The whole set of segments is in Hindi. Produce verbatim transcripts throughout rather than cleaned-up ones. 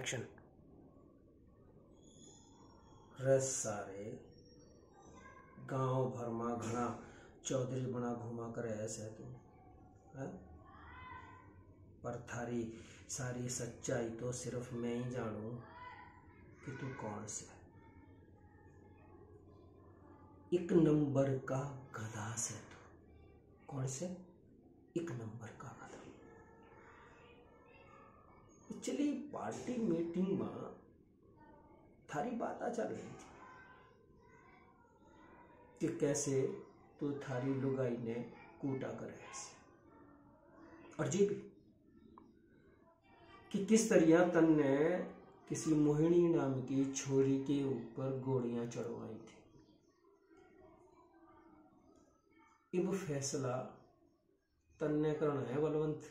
एक्शन। रस सारे गांव भर में घना चौधरी बना घुमा कर ऐसे तू है, पर थारी सारी सच्चाई तो सिर्फ मैं ही जानू कि तू कौन से एक नंबर का गधा से। तू कौन से एक नंबर का गधा। पिछली पार्टी मीटिंग में थारी बात आ चल रही थी कि कैसे तो थारी लुगाई ने कूटा कर ऐसे, और जी भी कि किस तरह तन ने किसी मोहिनी नाम की छोरी के ऊपर गोलियां चढ़वाई थी। अब फैसला तन ने करना है बलवंत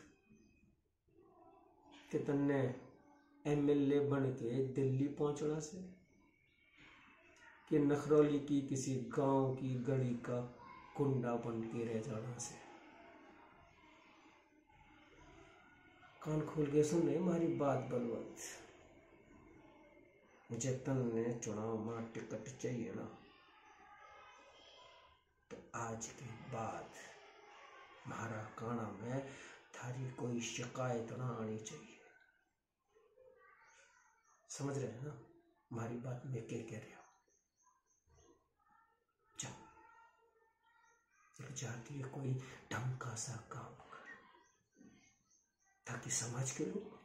कि तन ने एमएलए बन के दिल्ली पहुंचना से, कि नखरौली की किसी गांव की गली का कुंडा बन के रह जाना से। कान खोल के सुन रहे हमारी बात बलवंत। मुझे तन ने चुनाव में टिकट चाहिए ना, तो आज के बाद हमारा काना में थारी कोई शिकायत ना आनी चाहिए। समझ रहे हैं ना हमारी बात मैं क्या कह रहा हूं। चल जाती है कोई ढंग का सा काम कर ताकि समाज के लोग